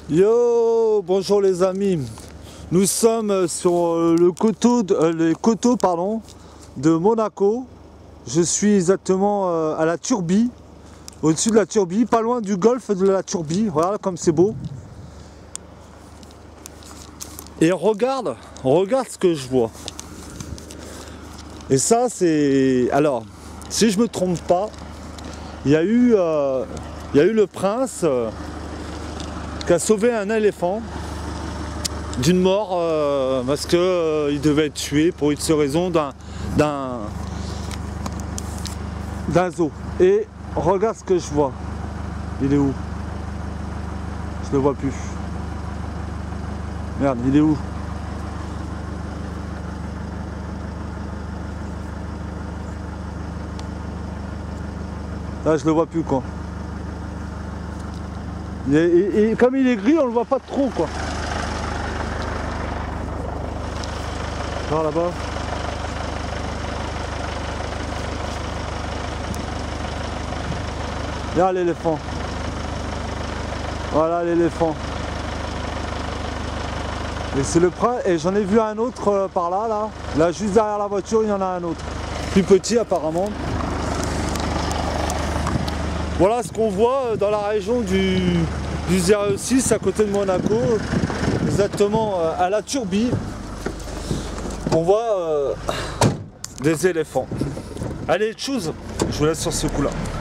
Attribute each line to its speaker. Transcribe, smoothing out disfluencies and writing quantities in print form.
Speaker 1: Yo, bonjour les amis. Nous sommes sur les coteaux de Monaco. Je suis exactement à la Turbie, au-dessus de la Turbie, pas loin du golfe de la Turbie. Regarde comme c'est beau. Et regarde ce que je vois. Et ça c'est... Alors, si je me trompe pas, il y a eu le prince qui a sauvé un éléphant d'une mort parce qu'il devait être tué pour une raison d'un zoo. Et regarde ce que je vois. Il est où? Je le vois plus. Merde, il est où? Là, je le vois plus quoi. Et comme il est gris, on le voit pas trop quoi. Par là-bas. Regarde l'éléphant. Voilà l'éléphant. Et c'est le prince. Et j'en ai vu un autre par là, là. Là, juste derrière la voiture, il y en a un autre. Plus petit apparemment. Voilà ce qu'on voit dans la région du 06 à côté de Monaco, exactement à la Turbie. On voit des éléphants. Allez, tchuss, je vous laisse sur ce coup-là.